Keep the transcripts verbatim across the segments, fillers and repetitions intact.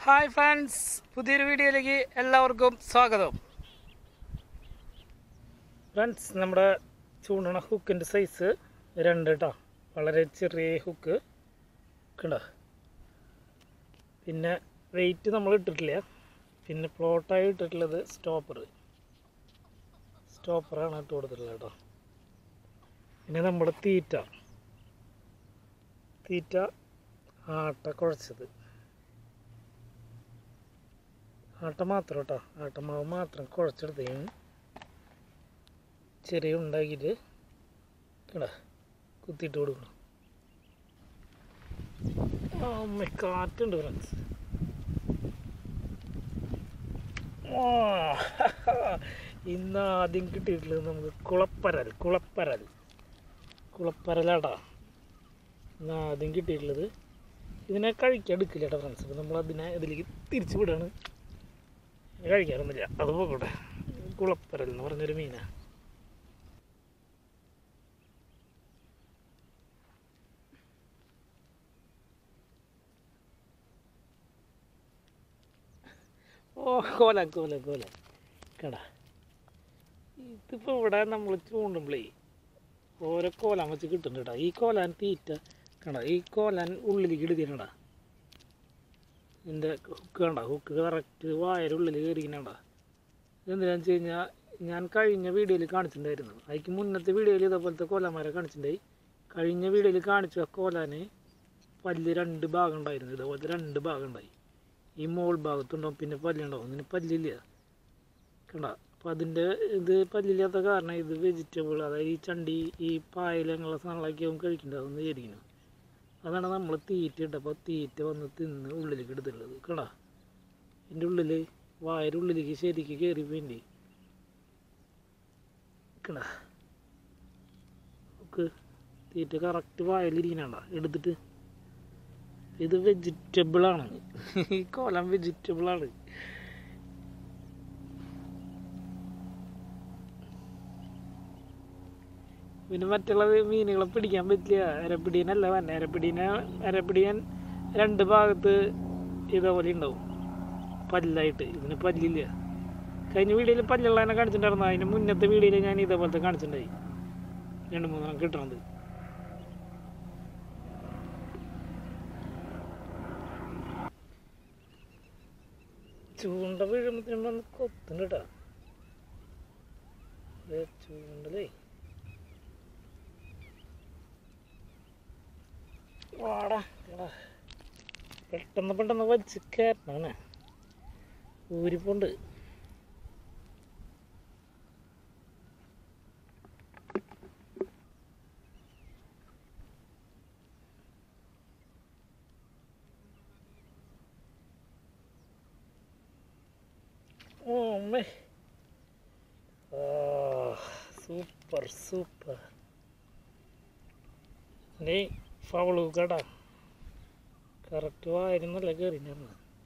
Hi friends, പുതിയൊരു വീഡിയോയിലേക്ക് എല്ലാവർക്കും സ്വാഗതം. ഫ്രണ്ട്സ്, നമ്മുടെ ചൂണ്ടണ ഹുക്കിൻ്റെ സൈസ് രണ്ട് കേട്ടോ. വളരെ ചെറിയ ഹുക്ക് കണ്ടോ. പിന്നെ വെയിറ്റ് നമ്മൾ ഇട്ടിട്ടില്ല. പിന്നെ പ്ലോട്ടായി ഇട്ടിട്ടുള്ളത് സ്റ്റോപ്പർ സ്റ്റോപ്പറാണ് ഇട്ട് കൊടുത്തിട്ടുള്ളത് കേട്ടോ. പിന്നെ നമ്മുടെ തീറ്റ തീറ്റ ആട്ട കുഴച്ചത് ആട്ട മാത്രം കേട്ടോ. ആട്ടമാവ് മാത്രം കുഴച്ചെടുത്തേന് ചെറിയ ഉണ്ടാക്കിയിട്ട് കേടാ കുത്തിയിട്ട് കൊടുക്കണം. അമ്മ കാറ്റുണ്ട് ഫ്രണ്ട്സ്. ഇന്ന് ആദ്യം കിട്ടിയിട്ടുള്ളത് നമുക്ക് കുളപ്പരൽ കുളപ്പരൽ കുളപ്പരലാടാ ഇന്ന് ആദ്യം കിട്ടിയിട്ടുള്ളത്. ഇതിനെ കഴിക്കാൻ എടുക്കില്ല കേട്ടോ ഫ്രണ്ട്സ്. അപ്പോൾ നമ്മൾ അതിനെ ഇതിലേക്ക് തിരിച്ചു വിടാണ്. കഴിക്കാറൊന്നുമില്ല, അത് പോകട്ടെ. കുളപ്പരൽ എന്ന് പറഞ്ഞൊരു മീനാണ്. ഓ കോല കോല കോല കടാ. ഇതിപ്പോൾ ഇവിടെ നമ്മൾ ചൂണ്ടുമ്പോഴേ ഓരോ കോലാൻ വെച്ച് കിട്ടുന്നുണ്ട് കേട്ടോ. ഈ കോലാൻ തീറ്റ കണ്ട, ഈ കോലാൻ ഉള്ളിലേക്ക് എടുത്തിട്ടുണ്ടാ. ഇതിൻ്റെ ഹുക്ക് കണ്ട, ഹുക്ക് കറക്റ്റ് വായയുടെ ഉള്ളിൽ കയറിക്കണണ്ട. ഇതെന്തിനാന്ന് വെച്ച് കഴിഞ്ഞാൽ ഞാൻ കഴിഞ്ഞ വീഡിയോയിൽ കാണിച്ചിട്ടുണ്ടായിരുന്നു. അതിക്ക് മുന്നത്തെ വീഡിയോയിൽ ഇതേപോലത്തെ കോലാന്മാരെ കാണിച്ചിട്ടുണ്ടായി. കഴിഞ്ഞ വീഡിയോയിൽ കാണിച്ച കോലാന് പല്ല് രണ്ട് ഭാഗം ഉണ്ടായിരുന്നു. ഇതേപോലത്തെ രണ്ട് ഭാഗം ഉണ്ടായി. ഈ മോൾ ഭാഗത്തുണ്ടാവും, പിന്നെ പല്ലുണ്ടാവും. ഇതിന് പല്ലില്ല കണ്ട. അപ്പം അതിൻ്റെ ഇത് പല്ലില്ലാത്ത കാരണം ഇത് വെജിറ്റബിൾ, അതായത് ഈ ചണ്ടി ഈ പായലങ്ങുള്ള സാധനങ്ങളൊക്കെ ആവും കഴിക്കേണ്ടതെന്ന് വിചാരിക്കുന്നു. അതാണ് നമ്മൾ തീറ്റ ഇട്ടപ്പോൾ തീറ്റ വന്ന് തിന്ന് ഉള്ളിലേക്ക് എടുത്തുള്ളത് കടാ. എൻ്റെ ഉള്ളിൽ വായയുടെ ഉള്ളിലേക്ക് ശരിക്ക് കയറി വേണ്ടി കടാ. നമുക്ക് തീറ്റ കറക്റ്റ് വായലിരിക്കണണ്ട എടുത്തിട്ട്. ഇത് വെജിറ്റബിളാണ്, ഈ കോലം വെജിറ്റബിളാണ്. പിന്നെ മറ്റുള്ള മീനുകളെ പിടിക്കാൻ പറ്റില്ല. അരപ്പിടീനല്ല തന്നെ. അരപ്പിടീനെ അരപ്പിടിയാൻ രണ്ട് ഭാഗത്ത് ഇതേപോലെ ഉണ്ടാവും പല്ലായിട്ട്. ഇതിന് പല്ലില്ല. കഴിഞ്ഞ വീഡിയോയിൽ പല്ലുള്ളതിനെ കാണിച്ചിട്ടുണ്ടായിരുന്നു. അതിന് മുന്നത്തെ വീഡിയോയിൽ ഞാൻ ഇതേപോലത്തെ കാണിച്ചിട്ടുണ്ടായി. രണ്ട് മൂന്നെണ്ണം കിട്ടണത്. ചൂണ്ട വീഴുമ്പോഴത്തേനും കൊത്തുണ്ട് കേട്ടോ. ചൂണ്ടലേ വാടാ പെട്ടെന്ന് പെട്ടെന്ന് വലിച്ച് കയറണേ. ഊരിപ്പോണ്ട്. ഓമ്മേ, സൂപ്പർ സൂപ്പർ. നീ ഫൗള് കേട്ടാ. കറക്റ്റ് വായിരുന്നല്ല കയറി ഞാൻ.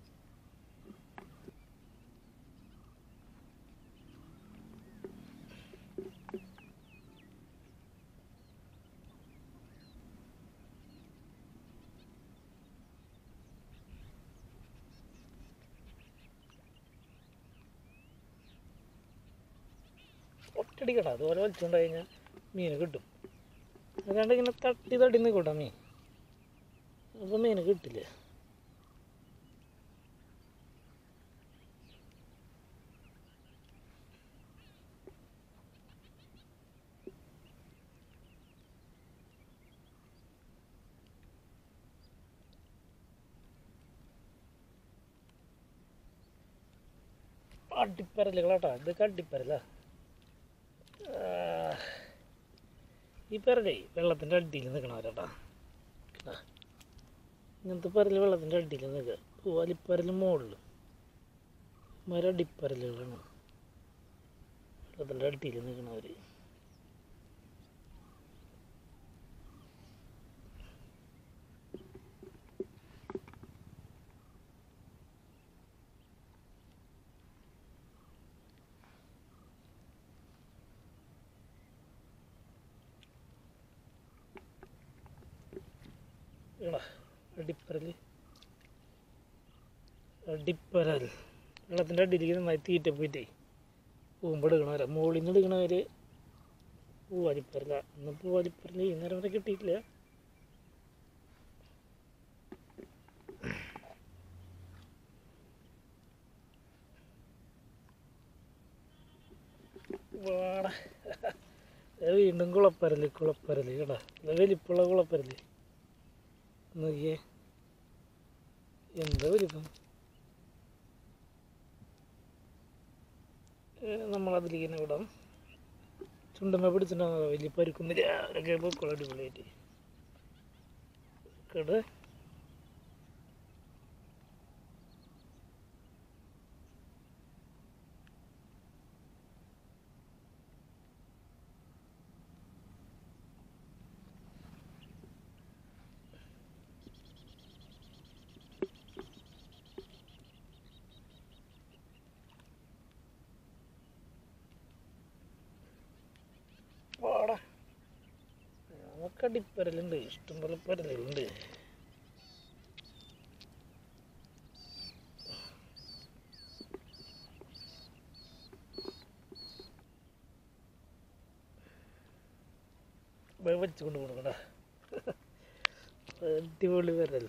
ഒറ്റടിക്കട്ടാ. അതുപോലെ വലിച്ചുകൊണ്ട് കഴിഞ്ഞാൽ മീൻ കിട്ടും. അല്ലാണ്ട് ഇങ്ങനെ തട്ടി തട്ടി നിൽക്കൂട്ടാ മീൻ. അപ്പോൾ മീൻ കിട്ടില്ല. അടിപ്പരലുകളാട്ടാ. ഇത് കട്ടിപ്പരലാ. ഈ പരലേ വെള്ളത്തിൻ്റെ അടിയിൽ നിൽക്കണവരാട്ടാ. ഇങ്ങനത്തെ പരൽ വെള്ളത്തിൻ്റെ അടിയിൽ നിൽക്കുക. വലിപ്പരൽ മുകളിൽ മരടിപ്പരലുകളാണ് വെള്ളത്തിൻ്റെ അടിയിൽ നിൽക്കണവർ. അടിപ്പരൽ അടിപ്പരൽ വെള്ളത്തിൻ്റെ അടിയിലേക്ക് നന്നായി തീറ്റ പോയിട്ടേ പൂമ്പ് എടുക്കണവരെ മുകളിൽ നിന്ന് എടുക്കണവർ പൂവാലിപ്പരല ഇന്ന് പൂവാലിപ്പരൽ ഈ നേരം വരെ കിട്ടിയിട്ടില്ല. വാട വീണ്ടും കുളപ്പരല് കുളപ്പരല് കേട്ടാ, വലിപ്പുള്ള കുളപ്പരല് നോക്കിയേ എന്താ വലിപ്പം. നമ്മളതിലേക്ക് തന്നെ വിടാം. ചുണ്ടമ്മ പിടിച്ചിട്ടുണ്ടാകുന്ന വലിയ പരുക്കുന്നില്ല, അവരൊക്കെ പൊക്കോളാം അടിപൊളിയായിട്ട് കേട്ടെ. വാടാ നമുക്ക് അടിപ്പരലുണ്ട്, ഇഷ്ടംപോലെ പരലുണ്ട്. വെച്ചുകൊണ്ട് കൊടുക്കടാ, അടിപൊളി പരൽ.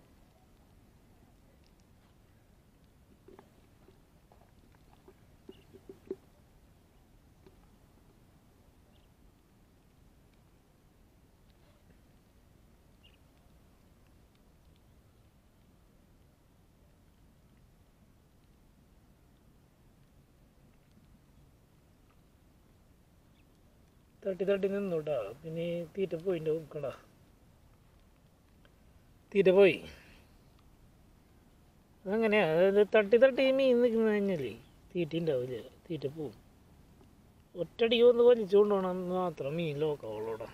തട്ടി തട്ടി നിന്നോട്ടാ, പിന്നെ തീറ്റ പോയിൻ്റെ നോക്കണ്ട, തീറ്റ പോയി. അതങ്ങനെയാ, അതായത് തട്ടി തട്ടി മീൻ നിൽക്കുന്ന കഴിഞ്ഞാലേ തീറ്റ ഉണ്ടാവില്ല, തീറ്റ പോവും. ഒറ്റടിക്ക് ഒന്ന് വലിച്ചു കൊണ്ടുപോകണം മാത്രം മീൻ ലോക്കാവുള്ളൂടാ.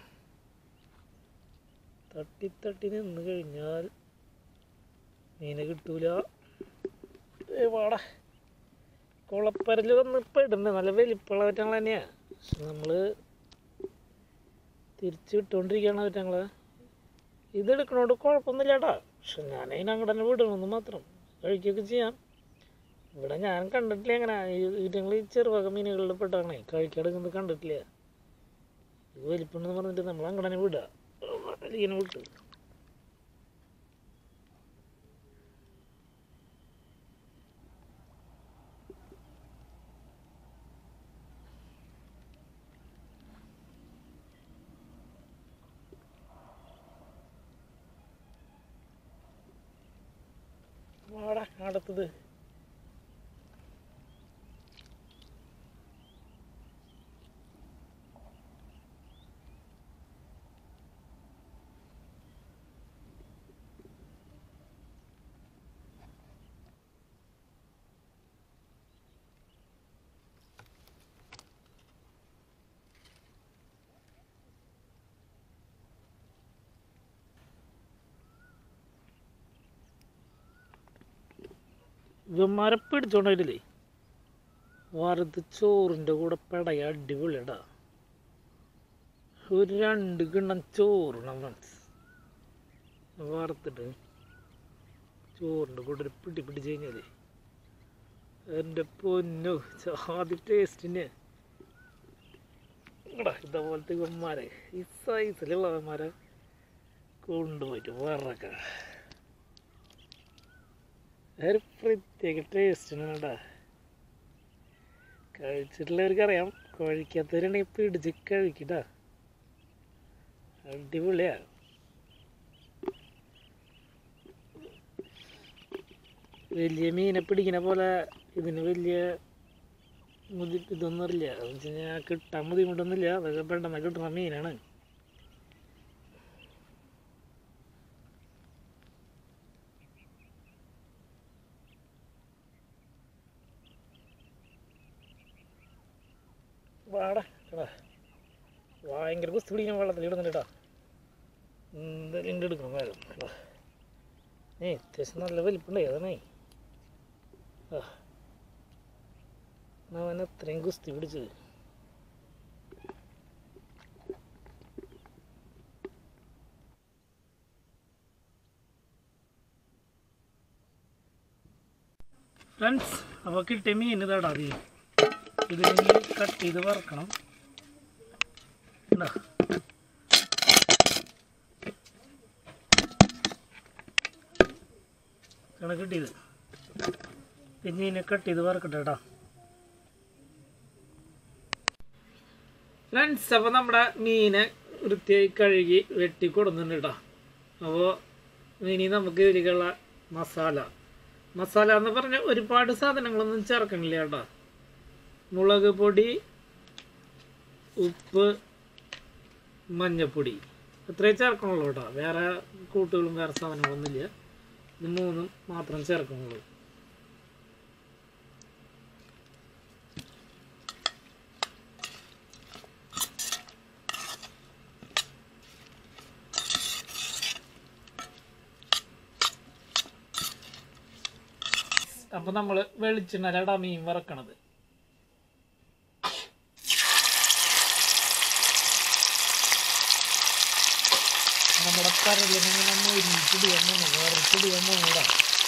തട്ടി തട്ടി നിന്ന് കഴിഞ്ഞാൽ മീനെ കിട്ടൂല. വാടാ കുളപ്പരൽ വന്ന് ഇപ്പം ഇടുന്നത് നല്ല വലിപ്പമുള്ള പറ്റങ്ങൾ തന്നെയാണ്. പക്ഷെ നമ്മൾ തിരിച്ച് വിട്ടുകൊണ്ടിരിക്കുകയാണ് പറ്റങ്ങൾ. ഇതെടുക്കണോണ്ട് കുഴപ്പമൊന്നുമില്ല കേട്ടാ, പക്ഷെ ഞാൻ അതിനങ്ങോട്ട് തന്നെ വിടണമെന്ന് മാത്രം. കഴിക്കുകയൊക്കെ ചെയ്യാം. ഇവിടെ ഞാൻ കണ്ടിട്ടില്ല എങ്ങനെ ഇതുങ്ങൾ ഈ ചെറുവക മീനുകളിൽ പെട്ടാണേ കഴിക്കാതെടുക്കുന്നത് കണ്ടിട്ടില്ല. ഇത് വലിപ്പുണ്ടെന്ന് പറഞ്ഞിട്ട് നമ്മൾ അങ്ങോട്ട് തന്നെ വിടുക, ഇങ്ങനെ വിട്ടു. വാടാ അടുത്തത് ഇവന്മാരെ പിടിച്ചോണ്ടില്ലേ വറുത്ത് ചോറിൻ്റെ കൂടെ പെടയ അടിപൊളിയടാ. ഒരു രണ്ട് കിണ്ണം ചോറിണം ഫ്രണ്ട്സ്, വറുത്തിട്ട് ചോറിൻ്റെ കൂടെ ഒരു പിടി പിടിച്ച് കഴിഞ്ഞാൽ എൻ്റെ പൊന്നു ആദ്യ ടേസ്റ്റിന് ഇടാ. ഇതേപോലത്തെ ഇവന്മാരെ ഈ സൈസിലുള്ളവന്മാരെ കൊണ്ടുപോയിട്ട് വറക്ക ഒരു പ്രത്യേക ടേസ്റ്റിനാണ് കേട്ടാ. കഴിച്ചിട്ടുള്ളവർക്കറിയാം, കഴിക്കാത്തവരാണെങ്കിൽ പിടിച്ച് കഴിക്കട്ടാ, അടിപൊളിയാ. വലിയ മീനെ പിടിക്കുന്ന പോലെ ഇതിന് വലിയ മുതി ഇതൊന്നും ഇല്ല. എന്ന് വെച്ച് കഴിഞ്ഞാൽ കിട്ടാൻ ബുദ്ധിമുട്ടൊന്നുമില്ല, അതൊക്കെ പെട്ടെന്ന് കിട്ടുന്ന മീനാണ്. വാടാ കേടാ, ഭയങ്കര കുസ്തി പിടിക്കുന്ന വെള്ളത്തിൽ ഇടുന്നുണ്ട് കേട്ടോ. എന്തായാലും ഇണ്ട് എടുക്കണം വേഗം കേട്ടോ. ഏ അത്യാവശ്യം നല്ല വലിപ്പുണ്ടേ, അതാണേ. ആ അവൻ അത്രയും കുസ്തി പിടിച്ചത്. ഫ്രണ്ട്സ്, അപ്പോൾ കിട്ടിയ മീൻ ഇതാടാ. അത് ഇതിൽ കട്ട് ചെയ്ത് വറക്കണം. കണ കിട്ടിയത് പിന്നെ ഇതിനെ കട്ട് ചെയ്ത് വറക്കട്ടെ കേട്ടോ ഫ്രണ്ട്സ്. അപ്പോൾ നമ്മുടെ മീനെ വൃത്തിയായി കഴുകി വെട്ടി കൊടുക്കുന്നുണ്ട് കേട്ടോ. അപ്പോൾ ഇനി നമുക്ക് ഇതിലേക്കുള്ള മസാല മസാല എന്ന് പറഞ്ഞാൽ ഒരുപാട് സാധനങ്ങളൊന്നും ചേർക്കണില്ല കേട്ടോ. മുളക് പൊടി, ഉപ്പ്, മഞ്ഞപ്പൊടി ഇത്രയും ചേർക്കണുള്ളൂ കേട്ടോ. വേറെ കൂട്ടുകളും വേറെ സാധനങ്ങളൊന്നുമില്ല. ഇത് മൂന്നും മാത്രം ചേർക്കണുള്ളൂ. അപ്പോൾ നമ്മൾ വെളിച്ചെണ്ണയിലാടാ മീൻ വറക്കണത്. നമ്മുടെ കരലിങ്ങനെ മൊരിച്ചിടിയെന്നു വറുത്തിടിയെന്നു കൂടാ.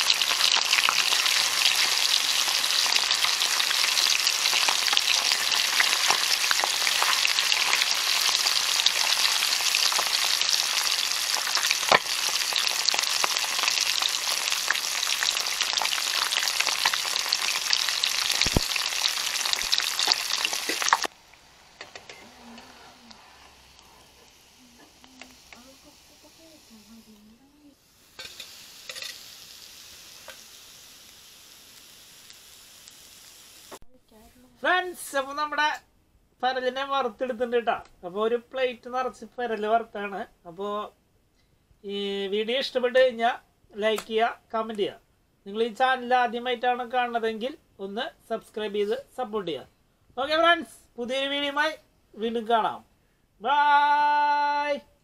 ഫ്രണ്ട്സ്, അപ്പോൾ നമ്മുടെ പരലിനെ വറുത്തെടുത്തിട്ടുണ്ട് കേട്ടോ. അപ്പോൾ ഒരു പ്ലേറ്റ് നിറച്ച് പരല് വറുത്താണ്. അപ്പോൾ ഈ വീഡിയോ ഇഷ്ടപ്പെട്ട് കഴിഞ്ഞാൽ ലൈക്ക് ചെയ്യുക, കമൻറ്റ് ചെയ്യുക. നിങ്ങൾ ഈ ചാനൽ ആദ്യമായിട്ടാണ് കാണുന്നതെങ്കിൽ ഒന്ന് സബ്സ്ക്രൈബ് ചെയ്ത് സപ്പോർട്ട് ചെയ്യുക. ഓക്കെ ഫ്രണ്ട്സ്, പുതിയൊരു വീഡിയോയുമായി വീണ്ടും കാണാം. ബൈ.